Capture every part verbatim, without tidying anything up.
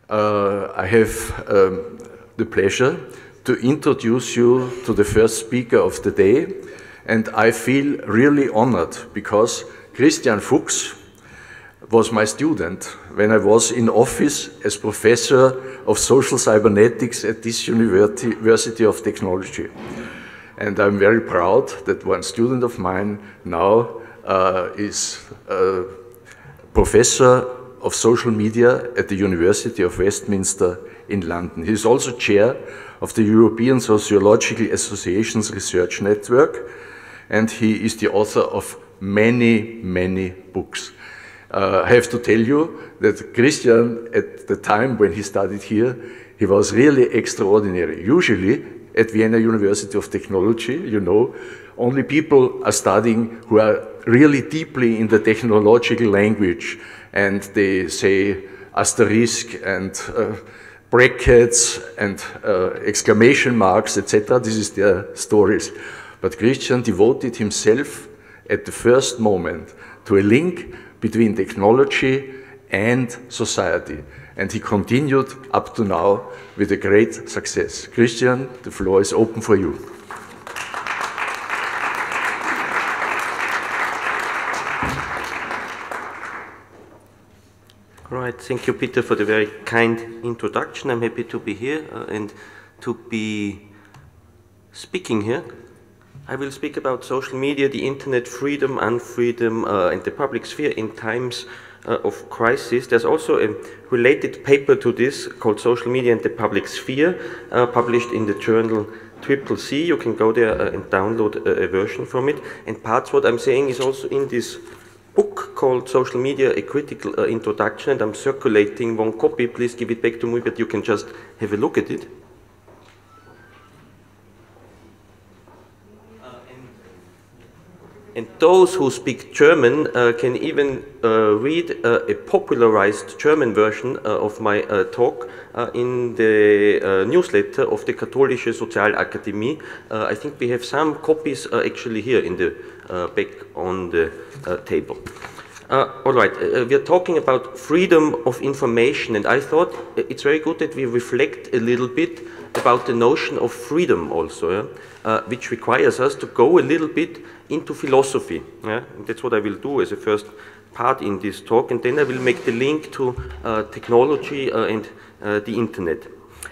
uh, I have um, the pleasure to introduce you to the first speaker of the day, and I feel really honored because Christian Fuchs was my student when I was in office as professor of social cybernetics at this University of Technology. And I'm very proud that one student of mine now uh, is a professor of social media at the University of Westminster in London. He is also chair of the European Sociological Associations Research Network, and he is the author of many, many books. Uh, I have to tell you that Christian, at the time when he studied here, he was really extraordinary. Usually, at Vienna University of Technology, you know, only people are studying who are really deeply in the technological language, and they say asterisk and uh, brackets and uh, exclamation marks, et cetera. This is their stories. But Christian devoted himself at the first moment to a link between technology and society. And he continued up to now with a great success. Christian, the floor is open for you. All right, thank you, Peter, for the very kind introduction. I'm happy to be here uh, and to be speaking here. I will speak about social media, the internet, freedom, unfreedom, uh, and the public sphere in times uh, of crisis. There's also a related paper to this called Social Media and the Public Sphere, uh, published in the journal Triple C. You can go there uh, and download a, a version from it. And parts what I'm saying is also in this book called Social Media, A Critical uh, Introduction, and I'm circulating one copy. Please give it back to me, but you can just have a look at it. And those who speak German uh, can even uh, read uh, a popularized German version uh, of my uh, talk uh, in the uh, newsletter of the Katholische Sozialakademie. Uh, I think we have some copies uh, actually here in the uh, back on the uh, table. Uh, all right, uh, we are talking about freedom of information, and I thought it's very good that we reflect a little bit about the notion of freedom also, yeah? uh, which requires us to go a little bit into philosophy. Yeah? And that's what I will do as a first part in this talk, and then I will make the link to uh, technology uh, and uh, the internet.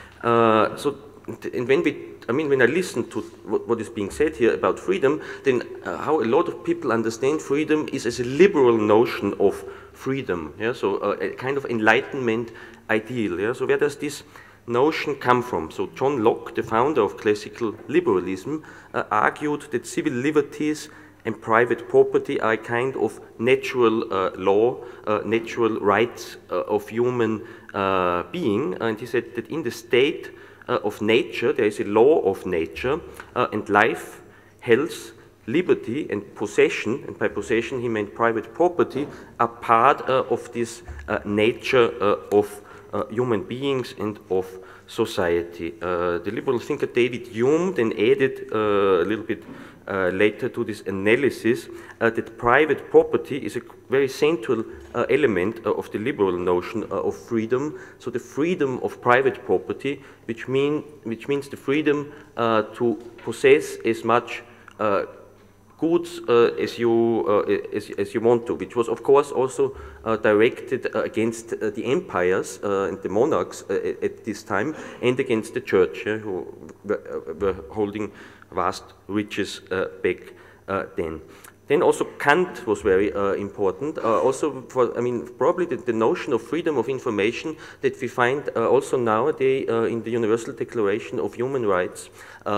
Uh, so, and when we, I mean, when I listen to what, what is being said here about freedom, then uh, how a lot of people understand freedom is as a liberal notion of freedom. Yeah? So uh, a kind of enlightenment ideal. Yeah? So where does this notion come from? So John Locke, the founder of classical liberalism, uh, argued that civil liberties and private property are a kind of natural uh, law, uh, natural rights uh, of human uh, being. And he said that in the state uh, of nature, there is a law of nature, uh, and life, health, liberty, and possession, and by possession he meant private property, are part uh, of this uh, nature uh, of Uh, human beings and of society. Uh, the liberal thinker David Hume then added uh, a little bit uh, later to this analysis uh, that private property is a very central uh, element uh, of the liberal notion uh, of freedom. So the freedom of private property, which, mean, which means the freedom uh, to possess as much uh, goods uh, as you uh, as, as you want to, which was of course also uh, directed uh, against uh, the empires uh, and the monarchs uh, at this time, and against the church, yeah, who were, uh, were holding vast riches uh, back uh, then. Then also Kant was very uh, important. Uh, also for, I mean, probably the, the notion of freedom of information that we find uh, also nowadays uh, in the Universal Declaration of Human Rights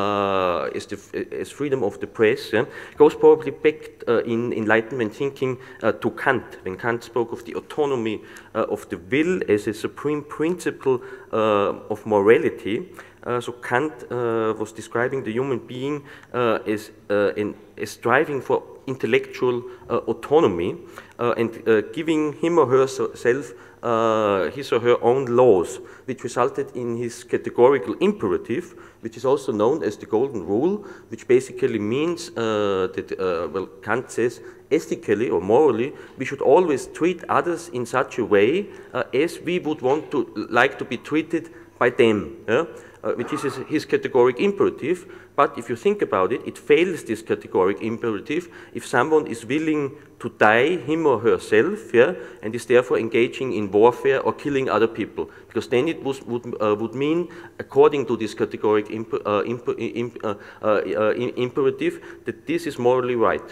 uh, as, the, as freedom of the press, yeah, goes probably back uh, in Enlightenment thinking uh, to Kant, when Kant spoke of the autonomy uh, of the will as a supreme principle uh, of morality. Uh, so Kant uh, was describing the human being uh, as, uh, in, as striving for intellectual uh, autonomy uh, and uh, giving him or herself uh, his or her own laws, which resulted in his categorical imperative, which is also known as the golden rule, which basically means uh, that, uh, well, Kant says, ethically or morally, we should always treat others in such a way uh, as we would want to like to be treated by them, yeah? uh, which is his, his categoric imperative. But if you think about it, it fails this categoric imperative if someone is willing to die him or herself, yeah, and is therefore engaging in warfare or killing other people, because then it was, would, uh, would mean, according to this categoric imp uh, imp imp uh, uh, uh, imperative, that this is morally right.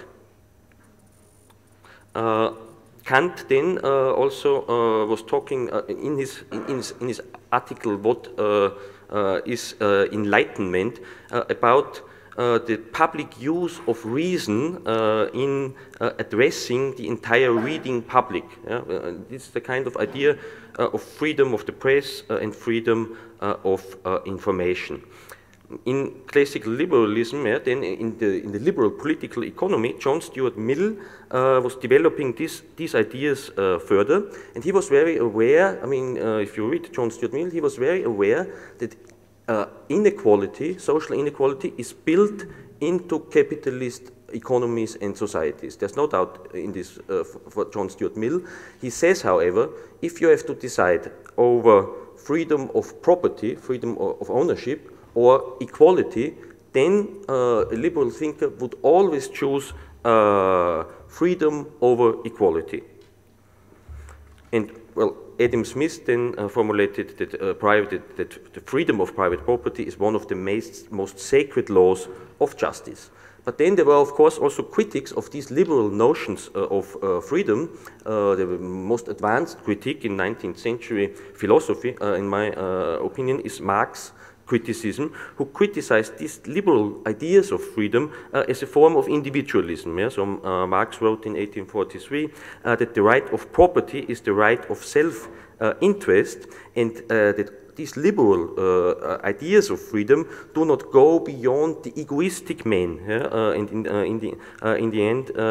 Uh, Kant then uh, also uh, was talking uh, in, his, in, his, in his article, What uh, uh, is uh, Enlightenment, uh, about uh, the public use of reason uh, in uh, addressing the entire reading public. Yeah? Uh, this is the kind of idea uh, of freedom of the press uh, and freedom uh, of uh, information. In classical liberalism, yeah, then in the, in the liberal political economy, John Stuart Mill uh, was developing this, these ideas uh, further, and he was very aware, I mean, uh, if you read John Stuart Mill, he was very aware that uh, inequality, social inequality, is built into capitalist economies and societies. There's no doubt in this uh, for John Stuart Mill. He says, however, if you have to decide over freedom of property, freedom of ownership, or equality, then uh, a liberal thinker would always choose uh, freedom over equality. And, well, Adam Smith then uh, formulated that, uh, private, that the freedom of private property is one of the most, most sacred laws of justice. But then there were, of course, also critics of these liberal notions uh, of uh, freedom. Uh, the most advanced critique in nineteenth century philosophy, uh, in my uh, opinion, is Marx' criticism, who criticized these liberal ideas of freedom uh, as a form of individualism. Yeah? So uh, Marx wrote in eighteen forty-three uh, that the right of property is the right of self-interest, uh, and uh, that these liberal uh, ideas of freedom do not go beyond the egoistic man, yeah? uh, and in, uh, in, the, uh, in the end uh,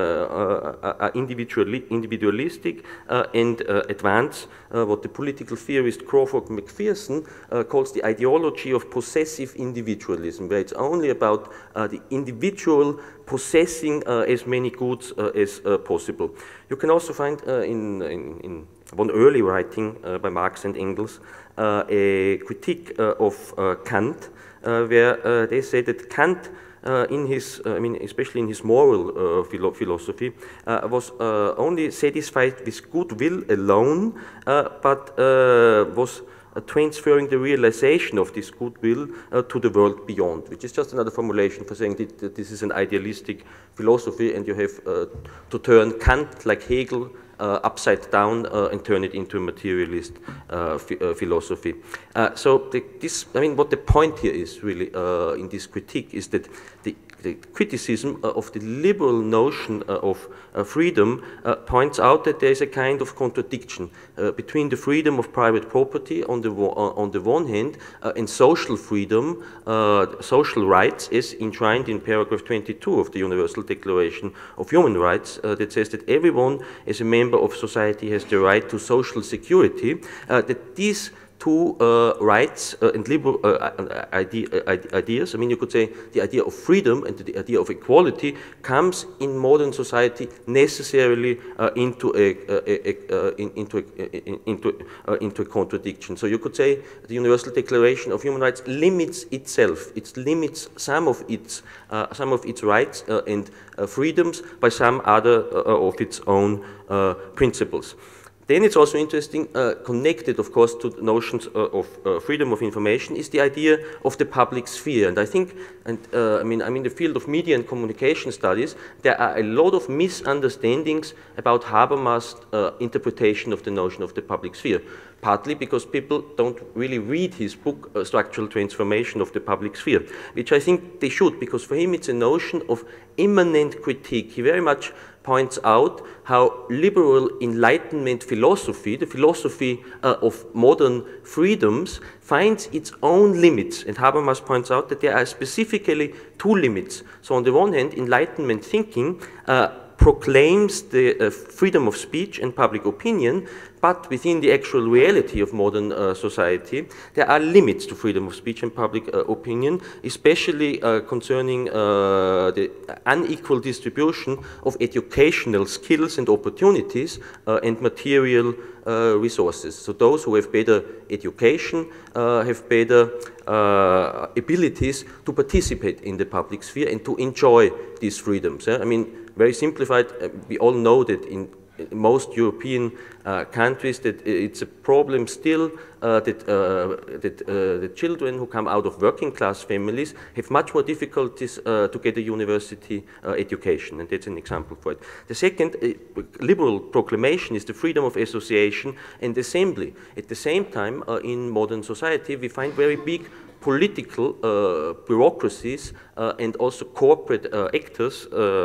uh, uh, individuali individualistic uh, and uh, advance uh, what the political theorist Crawford McPherson uh, calls the ideology of possessive individualism, where it's only about uh, the individual possessing uh, as many goods uh, as uh, possible. You can also find uh, in, in, in one early writing uh, by Marx and Engels uh, a critique uh, of uh, Kant, uh, where uh, they say that Kant, uh, in his, uh, I mean, especially in his moral uh, philo philosophy, uh, was uh, only satisfied with goodwill alone, uh, but uh, was Uh, transferring the realization of this goodwill uh, to the world beyond, which is just another formulation for saying that, that this is an idealistic philosophy, and you have uh, to turn Kant, like Hegel, uh, upside down uh, and turn it into a materialist uh, uh, philosophy. Uh, so the, this, I mean, what the point here is really uh, in this critique is that the The criticism uh, of the liberal notion uh, of uh, freedom uh, points out that there is a kind of contradiction uh, between the freedom of private property on the, uh, on the one hand uh, and social freedom, uh, social rights as enshrined in paragraph twenty-two of the Universal Declaration of Human Rights uh, that says that everyone as a member of society has the right to social security, uh, that these two uh, rights uh, and liberal uh, idea, uh, ideas, I mean, you could say the idea of freedom and the idea of equality comes in modern society necessarily uh, into a, a, a, a in, into a, into uh, into a contradiction. So you could say the Universal Declaration of Human Rights limits itself. It limits some of its uh, some of its rights uh, and uh, freedoms by some other uh, of its own uh, principles. Then it's also interesting, uh, connected, of course, to the notions uh, of uh, freedom of information, is the idea of the public sphere. And I think, and uh, I mean, I'm in the field of media and communication studies, there are a lot of misunderstandings about Habermas' uh, interpretation of the notion of the public sphere. Partly because people don't really read his book, uh, Structural Transformation of the Public Sphere, which I think they should, because for him it's a notion of immanent critique. He very much points out how liberal Enlightenment philosophy, the philosophy uh, of modern freedoms, finds its own limits. And Habermas points out that there are specifically two limits. So on the one hand, Enlightenment thinking uh, proclaims the uh, freedom of speech and public opinion, but within the actual reality of modern uh, society, there are limits to freedom of speech and public uh, opinion, especially uh, concerning uh, the unequal distribution of educational skills and opportunities uh, and material uh, resources. So those who have better education uh, have better uh, abilities to participate in the public sphere and to enjoy these freedoms. Yeah? I mean, very simplified, uh, we all know that in most European uh, countries that it's a problem still uh, that, uh, that uh, the children who come out of working class families have much more difficulties uh, to get a university uh, education, and that's an example for it. The second uh, liberal proclamation is the freedom of association and assembly. At the same time, uh, in modern society, we find very big political uh, bureaucracies uh, and also corporate uh, actors,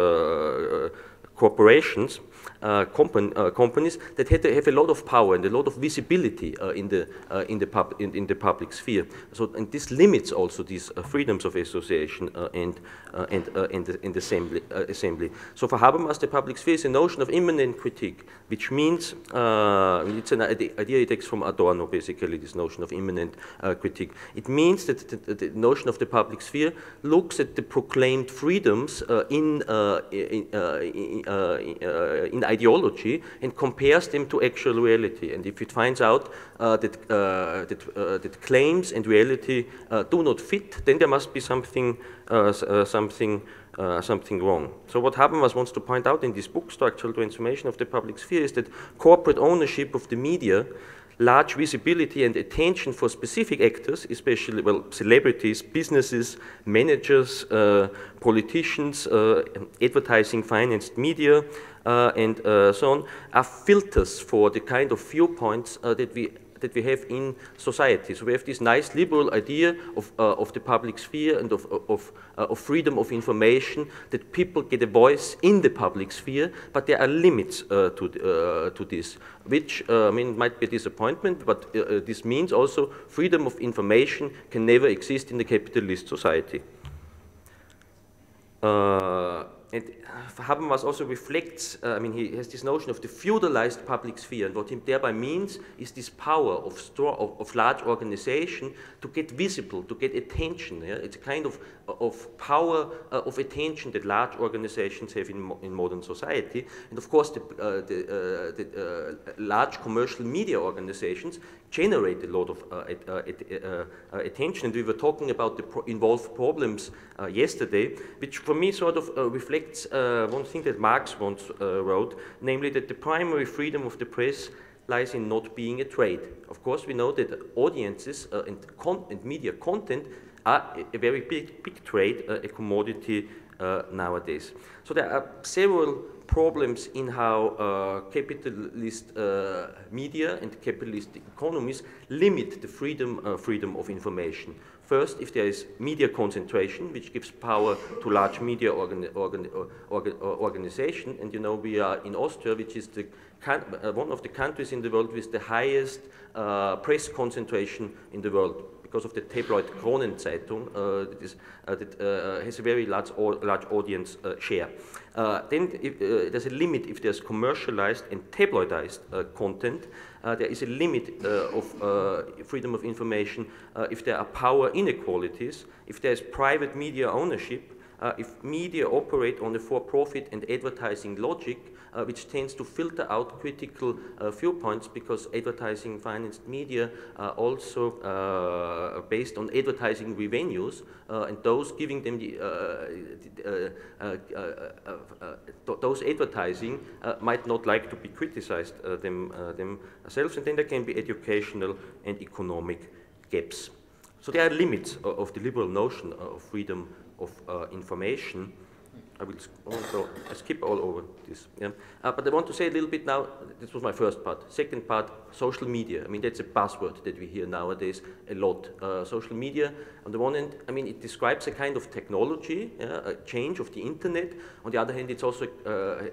uh, corporations, uh, compan uh, companies that have, have a lot of power and a lot of visibility uh, in the uh, in the pub in, in the public sphere. So, and this limits also these uh, freedoms of association uh, and uh, and uh, and, the, and assembly uh, assembly. So, for Habermas, the public sphere is a notion of immanent critique, which means uh, it's an idea it takes from Adorno, basically, this notion of immanent uh, critique. It means that the, the notion of the public sphere looks at the proclaimed freedoms uh, in uh, in, uh, in, uh, in ideology and compares them to actual reality. And if it finds out uh, that uh, that, uh, that claims and reality uh, do not fit, then there must be something uh, uh, something uh, something wrong. So what Habermas wants to point out in this book, Structural Transformation of the Public Sphere, is that corporate ownership of the media, large visibility and attention for specific actors, especially, well, celebrities, businesses, managers, uh, politicians, uh, advertising-financed media, uh, and uh, so on, are filters for the kind of viewpoints uh, that we that we have in society. So we have this nice liberal idea of, uh, of the public sphere and of, of, uh, of freedom of information, that people get a voice in the public sphere, but there are limits uh, to, uh, to this, which uh, I mean, might be a disappointment, but uh, this means also freedom of information can never exist in the capitalist society. Uh, And Habermas also reflects, uh, I mean, he has this notion of the feudalized public sphere, and what he thereby means is this power of, straw, of, of large organization to get visible, to get attention. Yeah? It's a kind of, of power uh, of attention that large organizations have in, mo in modern society. And of course, the, uh, the, uh, the uh, large commercial media organizations generate a lot of uh, at, uh, at, uh, uh, attention. And we were talking about the pro involved problems uh, yesterday, which for me sort of uh, reflects uh, one thing that Marx once uh, wrote, namely that the primary freedom of the press lies in not being a trade. Of course, we know that audiences uh, and, con and media content are a, a very big, big trade, uh, a commodity uh, nowadays. So there are several problems in how uh, capitalist uh, media and capitalist economies limit the freedom, uh, freedom of information. First, if there is media concentration, which gives power to large media organ organ organ organization, and you know we are in Austria, which is the uh, one of the countries in the world with the highest uh, press concentration in the world, because of the tabloid Kronenzeitung, uh, that, is, uh, that uh, has a very large, large audience uh, share. Uh, then if, uh, there's a limit if there's commercialized and tabloidized uh, content. Uh, there is a limit uh, of uh, freedom of information uh, if there are power inequalities, if there's private media ownership, uh, if media operate on a for-profit and advertising logic, uh, which tends to filter out critical uh, viewpoints, because advertising-financed media are also uh, based on advertising revenues, uh, and those giving them the, uh, uh, uh, uh, uh, uh, those advertising uh, might not like to be criticized uh, them, uh, themselves, and then there can be educational and economic gaps. So there are limits of, of the liberal notion of freedom of uh, information. I will also I skip all over this. Yeah? Uh, but I want to say a little bit now, this was my first part. Second part, social media. I mean, that's a buzzword that we hear nowadays a lot. Uh, social media, on the one hand, I mean, it describes a kind of technology, yeah, a change of the internet. On the other hand, it's also uh,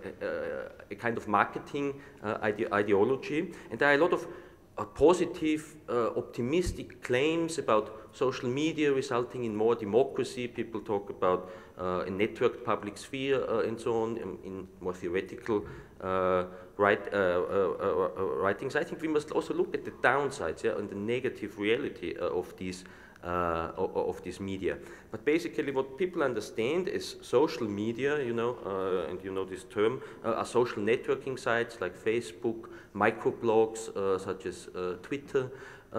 a, a kind of marketing uh, ide ideology. And there are a lot of uh, positive, uh, optimistic claims about social media resulting in more democracy. People talk about uh, a networked public sphere uh, and so on in, in more theoretical uh, write, uh, uh, uh, writings. I think we must also look at the downsides, yeah, and the negative reality uh, of these Uh, of, of this media. But basically what people understand is social media, you know, uh, and you know this term, uh, are social networking sites like Facebook, microblogs uh, such as uh, Twitter,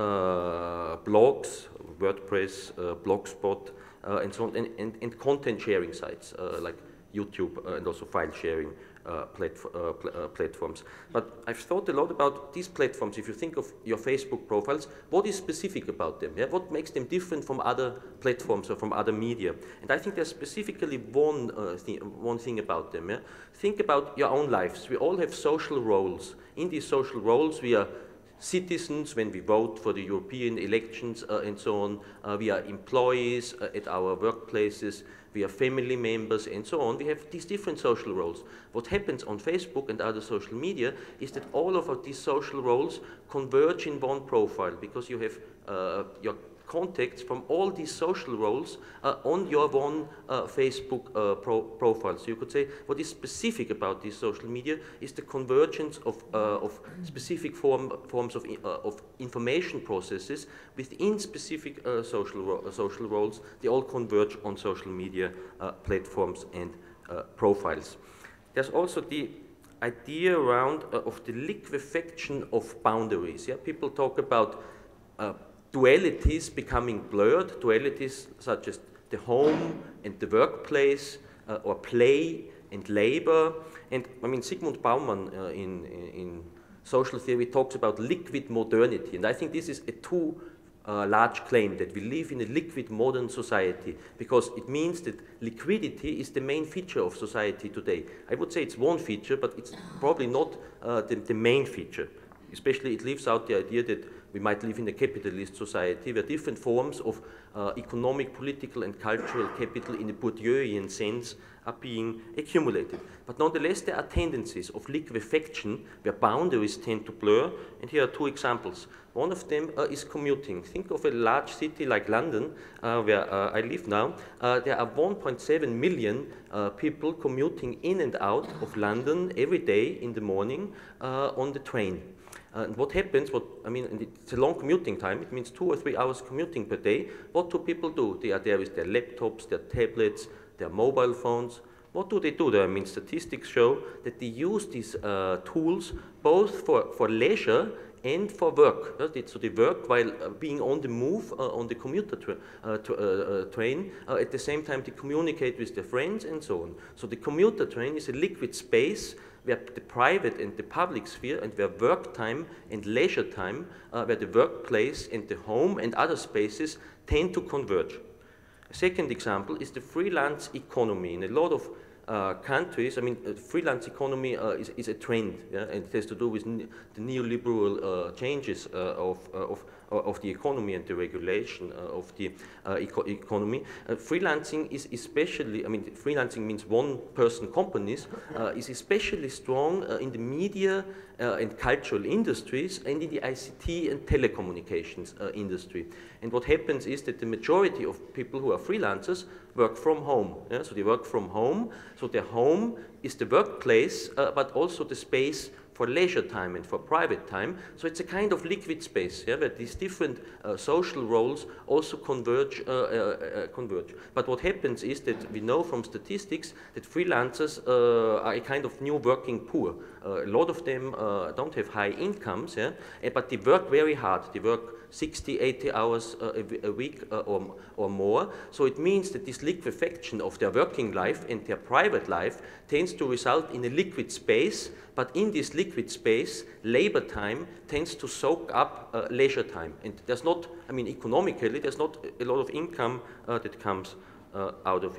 uh, blogs, WordPress, uh, Blogspot, uh, and so on, and, and, and content sharing sites uh, like YouTube uh, and also file sharing uh, platf uh, pl uh, platforms. But I've thought a lot about these platforms. If you think of your Facebook profiles, what is specific about them? Yeah? What makes them different from other platforms or from other media? And I think there's specifically one, uh, th one thing about them. Yeah? Think about your own lives. We all have social roles. In these social roles, we are citizens when we vote for the European elections uh, and so on. Uh, we are employees uh, at our workplaces. We are family members and so on. We have these different social roles. What happens on Facebook and other social media is that all of these social roles converge in one profile because you have uh, your contacts from all these social roles uh, on your one uh, Facebook uh, pro profile. So you could say what is specific about this social media is the convergence of, uh, of specific form, forms of, uh, of information processes within specific uh, social, ro uh, social roles. They all converge on social media uh, platforms and uh, profiles. There's also the idea around uh, of the liquefaction of boundaries. Yeah? People talk about uh, dualities becoming blurred, dualities such as the home and the workplace, uh, or play and labor. And I mean, Zygmunt Bauman uh, in, in social theory talks about liquid modernity. And I think this is a too uh, large claim that we live in a liquid modern society, because it means that liquidity is the main feature of society today. I would say it's one feature, but it's probably not uh, the, the main feature. Especially it leaves out the idea that we might live in a capitalist society where different forms of uh, economic, political and cultural capital in a Bourdieuian sense are being accumulated. But nonetheless there are tendencies of liquefaction where boundaries tend to blur, and here are two examples. One of them uh, is commuting. Think of a large city like London, uh, where uh, I live now. Uh, there are one point seven million uh, people commuting in and out of London every day in the morning uh, on the train. Uh, and what happens, what, I mean, and it's a long commuting time, it means two or three hours commuting per day. What do people do? They are there with their laptops, their tablets, their mobile phones. What do they do there? I mean, statistics show that they use these uh, tools both for, for leisure and for work. So they work while uh, being on the move uh, on the commuter tra uh, to, uh, uh, train. Uh, at the same time, they communicate with their friends and so on. So the commuter train is a liquid space where the private and the public sphere, and where work time and leisure time, uh, where the workplace and the home and other spaces tend to converge. A second example is the freelance economy. In a lot of uh, countries, I mean, uh, freelance economy uh, is, is a trend, yeah? And it has to do with ne the neoliberal uh, changes uh, of, uh, of, of the economy and the regulation uh, of the uh, eco economy. Uh, freelancing is especially, I mean, freelancing means one-person companies, uh, is especially strong uh, in the media uh, and cultural industries and in the I C T and telecommunications uh, industry. And what happens is that the majority of people who are freelancers work from home. Yeah? So they work from home, so their home is the workplace, uh, but also the space for leisure time and for private time. So it's a kind of liquid space, yeah, where these different uh, social roles also converge, uh, uh, uh, converge. But what happens is that we know from statistics that freelancers uh, are a kind of new working poor. Uh, a lot of them uh, don't have high incomes, yeah, but they work very hard. They work sixty, eighty hours uh, a, a week uh, or, or more. So it means that this liquefaction of their working life and their private life tends to result in a liquid space, but in this liquid space, labor time tends to soak up uh, leisure time. And there's not, I mean, economically, there's not a lot of income uh, that comes uh, out of it.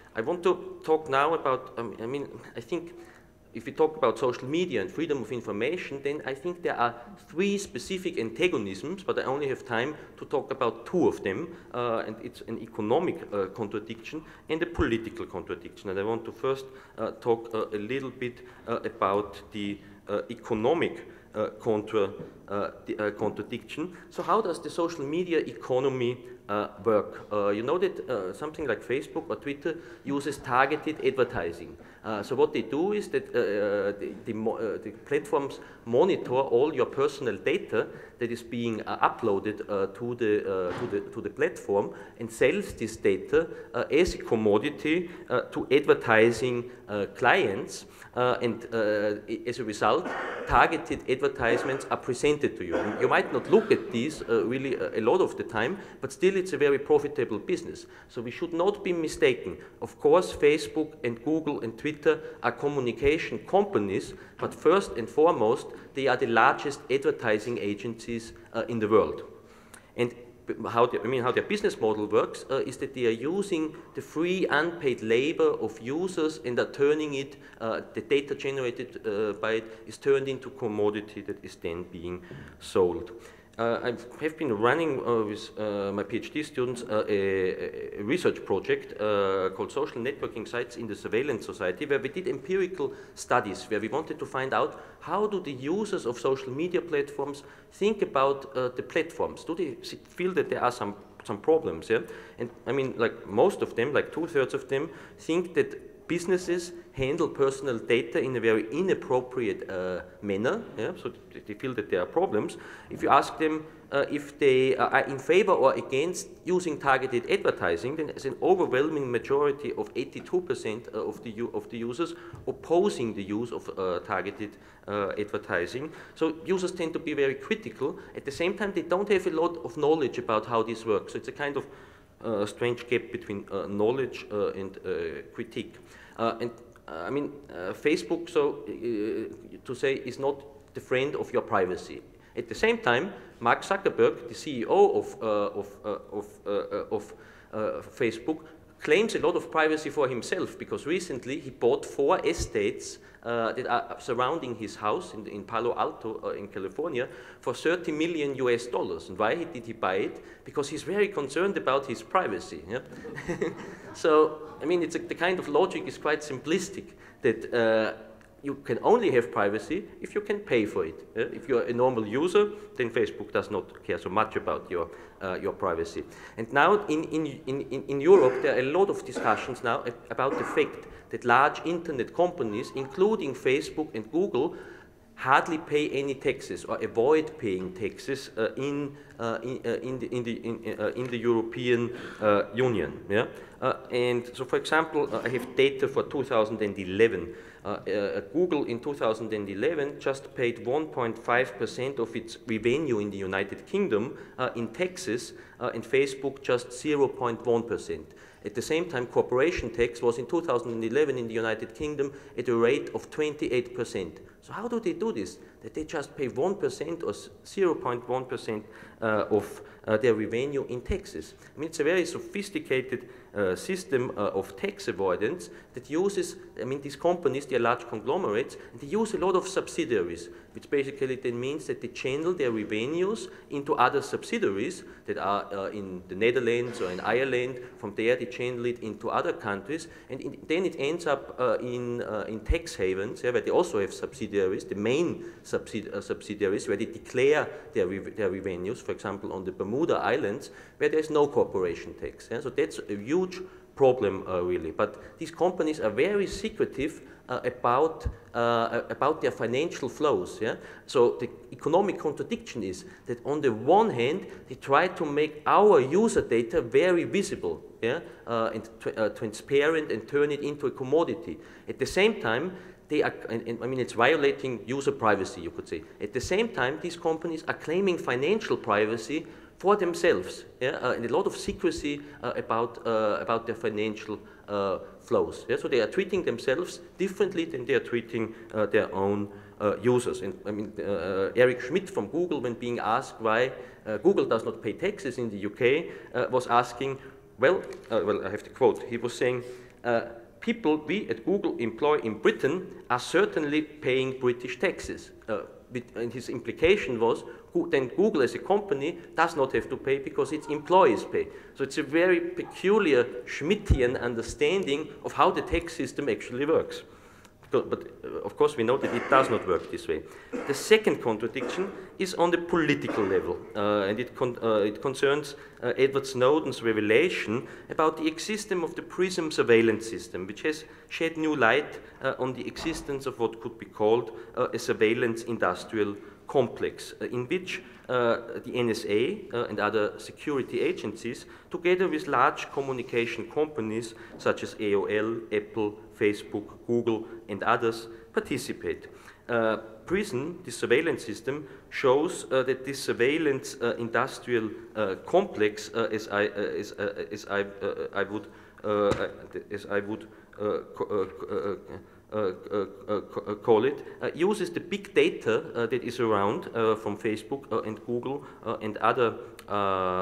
I want to talk now about, um, I mean, I think if we talk about social media and freedom of information, then I think there are three specific antagonisms, but I only have time to talk about two of them, uh, and it's an economic uh, contradiction and a political contradiction. And I want to first uh, talk uh, a little bit uh, about the uh, economic uh, contra, uh, the, uh, contradiction. So how does the social media economy Uh, work? Uh, you know that uh, something like Facebook or Twitter uses targeted advertising. Uh, so what they do is that uh, the, the, mo uh, the platforms monitor all your personal data that is being uh, uploaded uh, to, the, uh, to, the, to the platform and sells this data uh, as a commodity uh, to advertising uh, clients. Uh, and uh, as a result, targeted advertisements are presented to you. And you might not look at these uh, really a, a lot of the time, but still it's a very profitable business. So we should not be mistaken. Of course, Facebook and Google and Twitter are communication companies, but first and foremost, they are the largest advertising agencies uh, in the world. And how the, I mean, how their business model works uh, is that they are using the free unpaid labor of users and are turning it, uh, the data generated uh, by it is turned into commodity that is then being sold. Uh, I have been running uh, with uh, my PhD students uh, a, a research project uh, called Social Networking Sites in the Surveillance Society, where we did empirical studies, where we wanted to find out how do the users of social media platforms think about uh, the platforms. Do they feel that there are some, some problems? Yeah? And I mean, like most of them, like two-thirds of them, think that businesses handle personal data in a very inappropriate uh, manner, yeah? So they feel that there are problems. If you ask them uh, if they are in favor or against using targeted advertising, then there's an overwhelming majority of eighty-two percent of the, of the users opposing the use of uh, targeted uh, advertising. So users tend to be very critical. At the same time, they don't have a lot of knowledge about how this works. So it's a kind of uh, strange gap between uh, knowledge uh, and uh, critique. Uh, and uh, I mean, uh, Facebook, so uh, to say, is not the friend of your privacy. At the same time, Mark Zuckerberg, the C E O of, uh, of, uh, of, uh, of uh, Facebook, claims a lot of privacy for himself, because recently he bought four estates uh, that are surrounding his house in, in Palo Alto uh, in California for thirty million U S dollars. And why did he buy it? Because he's very concerned about his privacy. Yeah? So, I mean, it's a, the kind of logic is quite simplistic, that uh, you can only have privacy if you can pay for it. Uh, if you're a normal user, then Facebook does not care so much about your, uh, your privacy. And now in, in, in, in Europe, there are a lot of discussions now about the fact that large internet companies, including Facebook and Google, hardly pay any taxes or avoid paying taxes uh, in, uh, in, uh, in, the, in, the, in, uh, in the European uh, Union. Yeah? Uh, and so, for example, uh, I have data for two thousand eleven. Uh, uh, Google in two thousand eleven just paid one point five percent of its revenue in the United Kingdom uh, in taxes, uh, and Facebook just zero point one percent. At the same time, corporation tax was in two thousand eleven in the United Kingdom at a rate of twenty-eight percent. So how do they do this? That they just pay one percent or zero point one percent uh, of uh, their revenue in taxes. I mean, it's a very sophisticated uh, system uh, of tax avoidance that uses, I mean, these companies, they are large conglomerates, and they use a lot of subsidiaries, which basically then means that they channel their revenues into other subsidiaries that are uh, in the Netherlands or in Ireland. From there, they channel it into other countries, and in, then it ends up uh, in, uh, in tax havens, yeah, where they also have subsidiaries, the main subsidi uh, subsidiaries, where they declare their, re their revenues, for example, on the Bermuda Islands, where there's no corporation tax. Yeah? So that's a huge problem, uh, really. But these companies are very secretive uh, about, uh, about their financial flows. Yeah? So the economic contradiction is that on the one hand, they try to make our user data very visible, yeah? uh, and tra uh, transparent, and turn it into a commodity. At the same time, they are, and, and, I mean, it's violating user privacy, you could say. At the same time, these companies are claiming financial privacy for themselves, yeah? uh, and a lot of secrecy uh, about, uh, about their financial uh, flows. Yeah? So they are treating themselves differently than they are treating uh, their own uh, users. And I mean, uh, Eric Schmidt from Google, when being asked why uh, Google does not pay taxes in the U K, uh, was asking, well, uh, well, I have to quote, he was saying, Uh, people we at Google employ in Britain are certainly paying British taxes. Uh, and his implication was then Google as a company does not have to pay because its employees pay. So it's a very peculiar Schmittian understanding of how the tax system actually works. But uh, of course we know that it does not work this way. The second contradiction is on the political level, uh, and it, con uh, it concerns uh, Edward Snowden's revelation about the existence of the PRISM surveillance system, which has shed new light uh, on the existence of what could be called uh, a surveillance industrial complex, uh, in which uh, the N S A uh, and other security agencies, together with large communication companies such as A O L, Apple, Facebook, Google, and others, participate. Uh, PRISM, the surveillance system, shows uh, that this surveillance uh, industrial uh, complex, uh, as I uh, as, uh, as I uh, I would uh, as I would uh, uh, Uh, uh, uh, call it, uh, uses the big data uh, that is around uh, from Facebook uh, and Google uh, and other uh,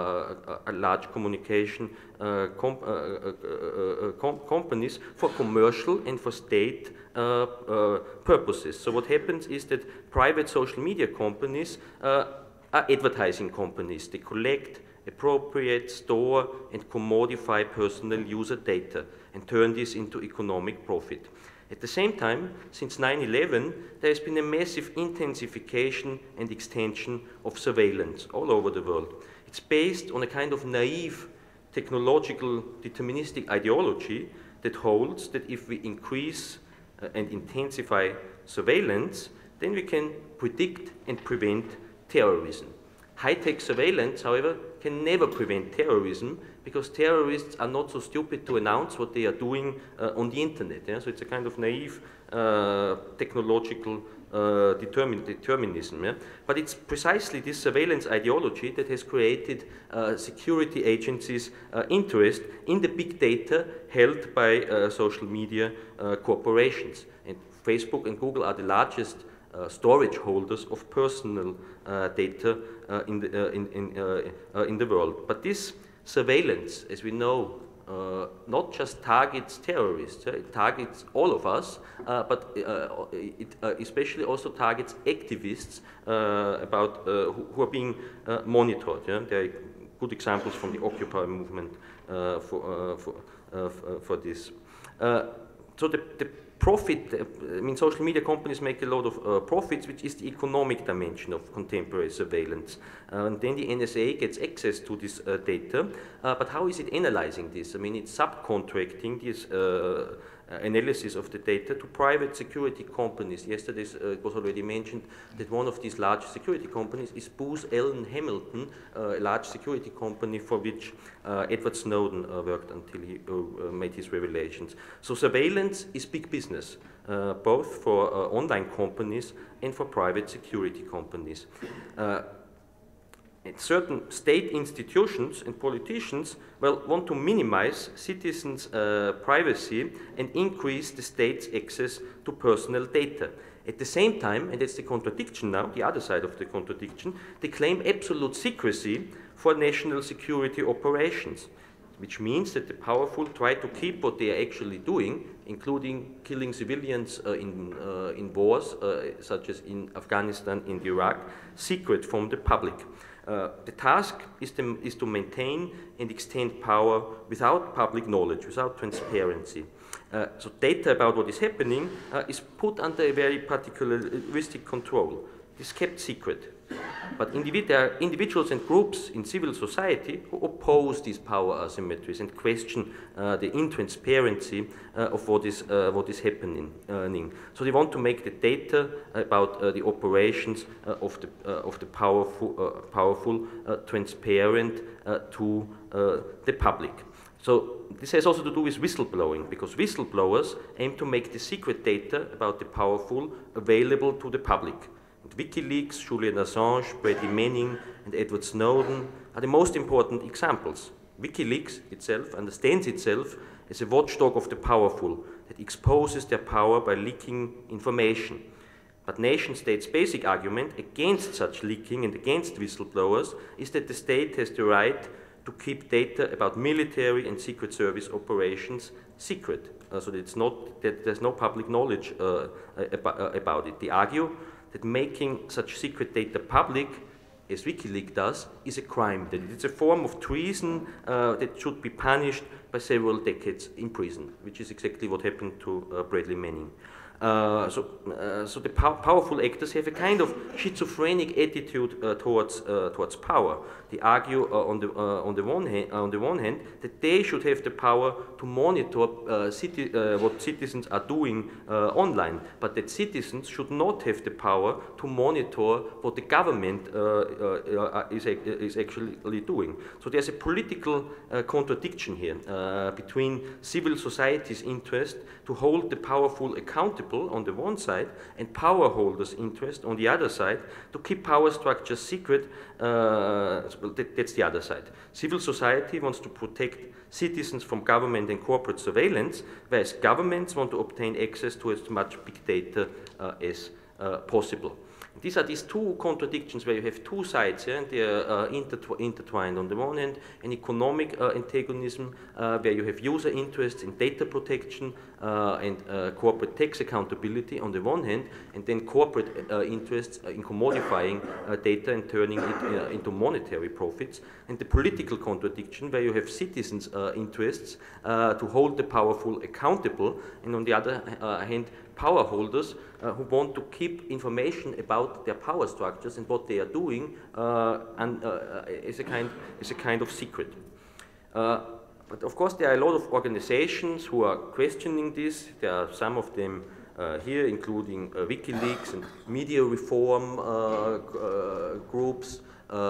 uh, large communication uh, com uh, uh, uh, com companies for commercial and for state uh, uh, purposes. So what happens is that private social media companies uh, are advertising companies. They collect, appropriate, store, and commodify personal user data and turn this into economic profit. At the same time, since nine eleven, there has been a massive intensification and extension of surveillance all over the world. It's based on a kind of naive technological deterministic ideology that holds that if we increase uh, and intensify surveillance, then we can predict and prevent terrorism. High-tech surveillance, however, can never prevent terrorism because terrorists are not so stupid to announce what they are doing uh, on the internet. Yeah? So it's a kind of naive uh, technological uh, determin determinism. Yeah? But it's precisely this surveillance ideology that has created uh, security agencies' uh, interest in the big data held by uh, social media uh, corporations. And Facebook and Google are the largest Uh, storage holders of personal uh, data uh, in, the, uh, in, in, uh, uh, in the world. But this surveillance, as we know, uh, not just targets terrorists, uh, it targets all of us, uh, but uh, it uh, especially also targets activists uh, about, uh, who, who are being uh, monitored. Yeah? There are good examples from the Occupy movement uh, for, uh, for, uh, for this. Uh, so the, the profit, I mean, social media companies make a lot of uh, profits, which is the economic dimension of contemporary surveillance. Uh, and then the N S A gets access to this uh, data, uh, but how is it analyzing this? I mean, it's subcontracting this uh, analysis of the data to private security companies. Yesterday uh, it was already mentioned that one of these large security companies is Booz Allen Hamilton, uh, a large security company for which uh, Edward Snowden uh, worked until he uh, made his revelations. So surveillance is big business, uh, both for uh, online companies and for private security companies. Uh, And certain state institutions and politicians, well, want to minimize citizens' uh, privacy and increase the state's access to personal data. At the same time, and that's the contradiction now, the other side of the contradiction, they claim absolute secrecy for national security operations, which means that the powerful try to keep what they are actually doing, including killing civilians uh, in, uh, in wars, uh, such as in Afghanistan and Iraq, secret from the public. Uh, the task is to, is to maintain and extend power without public knowledge, without transparency. Uh, so data about what is happening uh, is put under a very particularistic control. It is kept secret. But individ there are individuals and groups in civil society who oppose these power asymmetries and question uh, the intransparency uh, of what is, uh, what is happening. Uh, so they want to make the data about uh, the operations uh, of, the, uh, of the powerful, uh, powerful uh, transparent uh, to uh, the public. So this has also to do with whistleblowing, because whistleblowers aim to make the secret data about the powerful available to the public. WikiLeaks, Julian Assange, Brady Manning, and Edward Snowden are the most important examples. WikiLeaks itself understands itself as a watchdog of the powerful that exposes their power by leaking information. But nation states' basic argument against such leaking and against whistleblowers is that the state has the right to keep data about military and secret service operations secret, uh, so that it's not that there's no public knowledge uh, about, uh, about it. They argue that making such secret data public, as WikiLeaks does, is a crime, that it's a form of treason uh, that should be punished by several decades in prison, which is exactly what happened to uh, Bradley Manning. Uh, so, uh, so the pow powerful actors have a kind of schizophrenic attitude uh, towards uh, towards power. They argue uh, on the uh, on the one hand uh, on the one hand that they should have the power to monitor uh, citi uh, what citizens are doing uh, online, but that citizens should not have the power to monitor what the government uh, uh, is is actually doing. So there's a political uh, contradiction here uh, between civil society's interest to hold the powerful accountable on the one side and power holders' interest on the other side to keep power structures secret. Uh, that, that's the other side. Civil society wants to protect citizens from government and corporate surveillance, whereas governments want to obtain access to as much big data uh, as uh, possible. These are these two contradictions where you have two sides, yeah, and they are uh, intertw intertwined. On the one hand, an economic uh, antagonism uh, where you have user interests in data protection uh, and uh, corporate tax accountability on the one hand, and then corporate uh, interests in commodifying uh, data and turning it uh, into monetary profits, and the political contradiction where you have citizens' uh, interests uh, to hold the powerful accountable, and on the other uh, hand, power holders uh, who want to keep information about their power structures and what they are doing uh, and uh, is a kind is a kind of secret. Uh, but of course, there are a lot of organizations who are questioning this. There are some of them uh, here, including uh, WikiLeaks and media reform uh, uh, groups.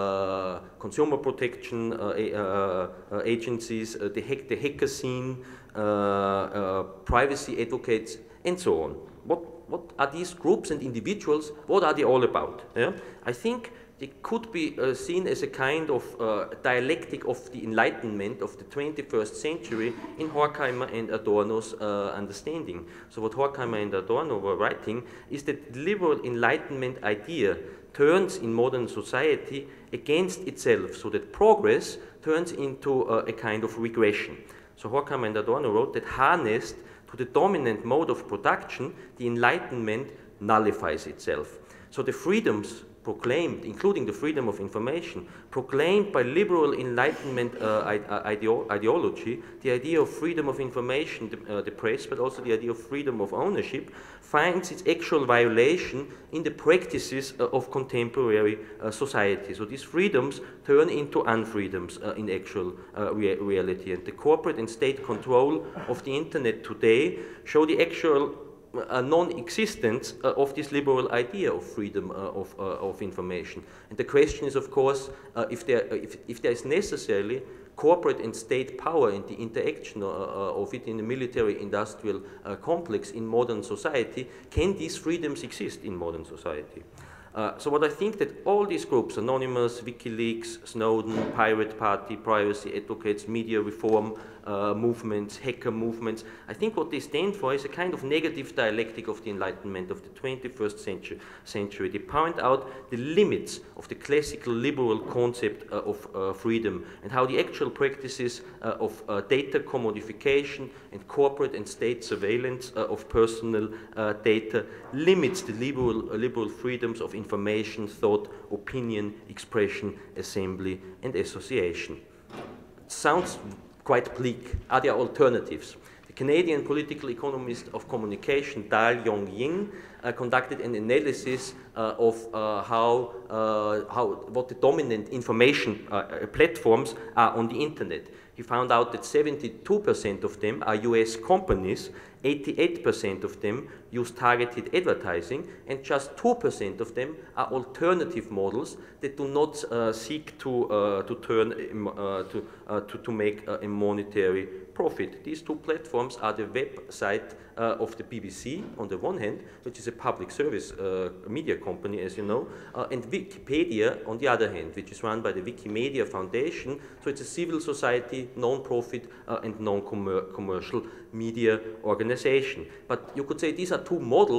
Uh, consumer protection uh, uh, uh, agencies, uh, the, hack, the hacker scene, uh, uh, privacy advocates, and so on. What, what are these groups and individuals? What are they all about? Yeah? I think they could be uh, seen as a kind of uh, dialectic of the Enlightenment of the twenty-first century in Horkheimer and Adorno's uh, understanding. So what Horkheimer and Adorno were writing is that the liberal Enlightenment idea turns in modern society against itself, so that progress turns into uh, a kind of regression. So Horkheimer and Adorno wrote that harnessed to the dominant mode of production, the Enlightenment nullifies itself. So the freedoms proclaimed, including the freedom of information, proclaimed by liberal Enlightenment uh, ideo ideology, the idea of freedom of information, the, uh, the press, but also the idea of freedom of ownership, finds its actual violation in the practices uh, of contemporary uh, society. So these freedoms turn into unfreedoms uh, in actual uh, rea reality. And the corporate and state control of the internet today show the actual a non-existence uh, of this liberal idea of freedom uh, of, uh, of information. And the question is, of course, uh, if, there, if, if there is necessarily corporate and state power and the interaction uh, of it in the military-industrial uh, complex in modern society, can these freedoms exist in modern society? Uh, so what I think that all these groups, Anonymous, WikiLeaks, Snowden, Pirate Party, privacy advocates, media reform uh, movements, hacker movements, I think what they stand for is a kind of negative dialectic of the Enlightenment of the twenty-first century. century. They point out the limits of the classical liberal concept uh, of uh, freedom and how the actual practices uh, of uh, data commodification and corporate and state surveillance uh, of personal uh, data limits the liberal, uh, liberal freedoms of information, thought, opinion, expression, assembly, and association. It sounds quite bleak. Are there alternatives? The Canadian political economist of communication, Dal Yong Ying, uh, conducted an analysis uh, of uh, how, uh, how, what the dominant information uh, platforms are on the internet. He found out that seventy-two percent of them are U S companies, eighty-eight percent of them use targeted advertising, and just two percent of them are alternative models that do not uh, seek to, uh, to, turn, uh, to, uh, to, to make uh, a monetary profit. These two platforms are the website uh, of the B B C on the one hand, which is a public service uh, media company, as you know, uh, and Wikipedia on the other hand, which is run by the Wikimedia Foundation. So it's a civil society, non-profit uh, and non-commercial media organization. But you could say these are two models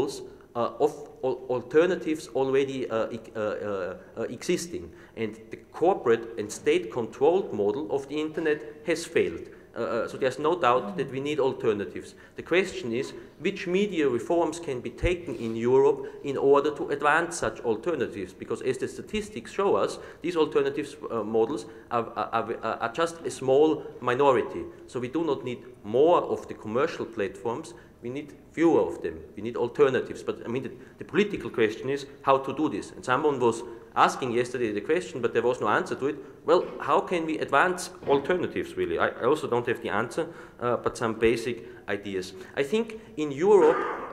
uh, of al alternatives already uh, e uh, uh, existing. And the corporate and state-controlled model of the internet has failed. Uh, so there's no doubt that we need alternatives. The question is, which media reforms can be taken in Europe in order to advance such alternatives? Because as the statistics show us, these alternative uh, models are, are, are just a small minority. So we do not need more of the commercial platforms, we need fewer of them. We need alternatives. But I mean, the, the political question is how to do this. And someone was asking yesterday the question, but there was no answer to it. Well, how can we advance alternatives, really? I, I also don't have the answer, uh, but some basic ideas. I think in Europe,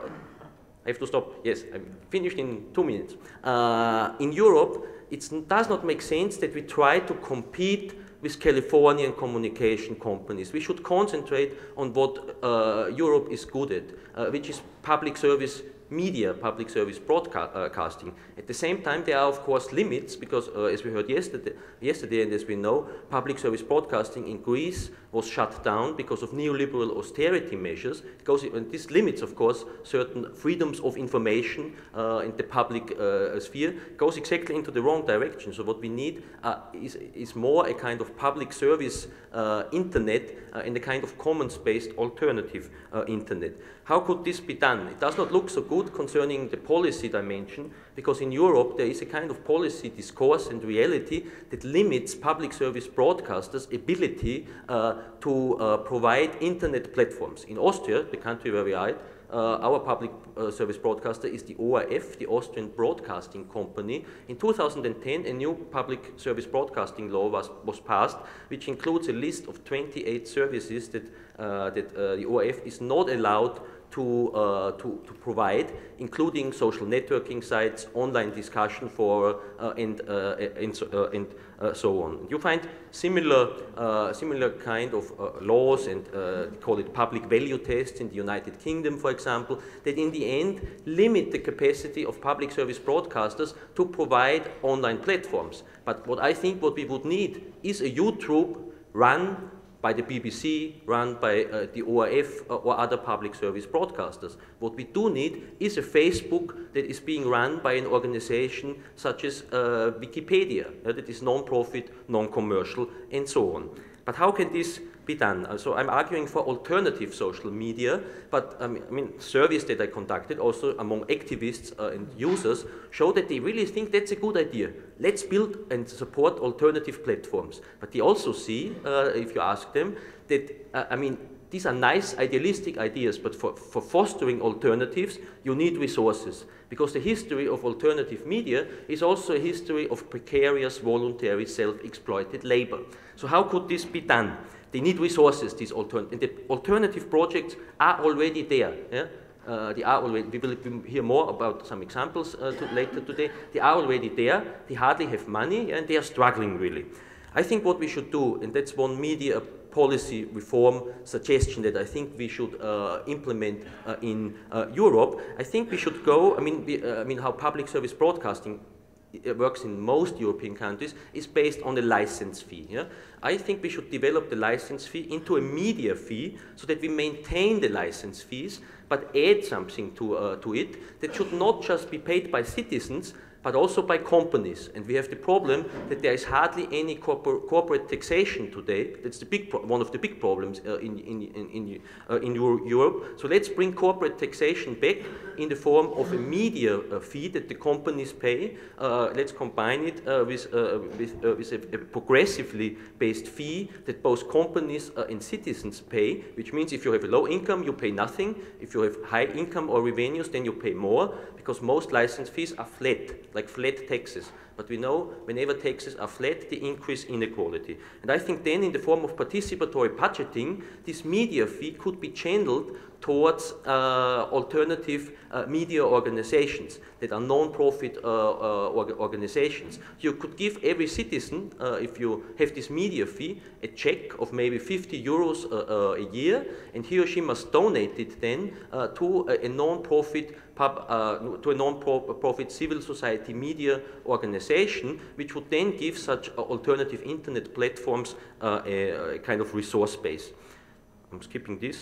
I have to stop. Yes, I'm finished in two minutes. Uh, in Europe, it does not make sense that we try to compete with Californian communication companies. We should concentrate on what uh, Europe is good at, uh, which is public service media, public service broadcasting. At the same time, there are of course limits because, uh, as we heard yesterday, yesterday, and as we know, public service broadcasting in Greece was shut down because of neoliberal austerity measures. It goes, and this limits, of course, certain freedoms of information uh, in the public uh, sphere. It goes exactly into the wrong direction. So what we need uh, is, is more a kind of public service uh, internet uh, and a kind of commons-based alternative uh, internet. How could this be done? It does not look so good concerning the policy dimension, because in Europe there is a kind of policy discourse and reality that limits public service broadcasters' ability uh, to uh, provide internet platforms. In Austria, the country where we are at, Uh, our public uh, service broadcaster is the O R F, the Austrian Broadcasting Company. In two thousand ten, a new public service broadcasting law was, was passed, which includes a list of twenty-eight services that, uh, that uh, the O R F is not allowed to, uh, to, to provide, including social networking sites, online discussion for, uh, and, uh, and, so, uh, and uh, so on. You find similar, uh, similar kind of uh, laws, and uh, they call it public value tests in the United Kingdom, for example, that in the end limit the capacity of public service broadcasters to provide online platforms. But what I think what we would need is a YouTube run by the B B C, run by uh, the O R F uh, or other public service broadcasters. What we do need is a Facebook that is being run by an organization such as uh, Wikipedia, uh, that is non-profit, non-commercial, and so on. But how can this be done? Uh, so I'm arguing for alternative social media, but um, I mean, surveys that I conducted also among activists uh, and users show that they really think that's a good idea. Let's build and support alternative platforms. But they also see, uh, if you ask them, that, uh, I mean, these are nice idealistic ideas, but for, for fostering alternatives, you need resources. Because the history of alternative media is also a history of precarious, voluntary, self-exploited labor. So how could this be done? They need resources, these alternative, the alternative projects are already there. Yeah? Uh, they are already, we will hear more about some examples uh, to, later today. They are already there, they hardly have money, and they are struggling really. I think what we should do, and that's one media policy reform suggestion that I think we should uh, implement uh, in uh, Europe. I think we should go, I mean, we, uh, I mean how public service broadcasting works in most European countries is based on a license fee. Yeah? I think we should develop the license fee into a media fee so that we maintain the license fees but add something to, uh, to it that should not just be paid by citizens but also by companies. And we have the problem that there is hardly any corpor corporate taxation today. That's the big pro one of the big problems uh, in, in, in, in, uh, in Euro Europe. So let's bring corporate taxation back in the form of a media uh, fee that the companies pay. Uh, let's combine it uh, with, uh, with, uh, with a, a progressively based fee that both companies uh, and citizens pay, which means if you have a low income, you pay nothing. If you have high income or revenues, then you pay more, because most license fees are flat, like flat taxes. But we know whenever taxes are flat, they increase inequality. And I think then in the form of participatory budgeting, this media fee could be channeled towards uh, alternative uh, media organizations that are non-profit uh, uh, org organizations. You could give every citizen, uh, if you have this media fee, a check of maybe fifty euros uh, uh, a year, and he or she must donate it then uh, to a, a non-profit Pub, uh, to a non-profit civil society media organization, which would then give such uh, alternative internet platforms uh, a, a kind of resource base. I'm skipping this.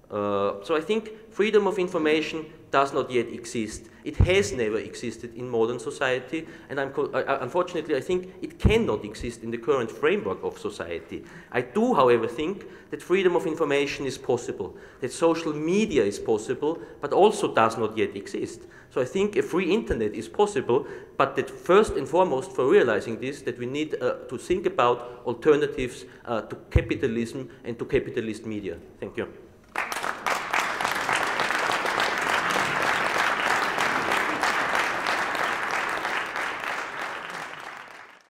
Uh, so I think freedom of information does not yet exist. It has never existed in modern society, and I'm uh, unfortunately I think it cannot exist in the current framework of society. I do, however, think that freedom of information is possible, that social media is possible, but also does not yet exist. So I think a free internet is possible, but that first and foremost, for realizing this, that we need uh, to think about alternatives uh, to capitalism and to capitalist media. Thank you.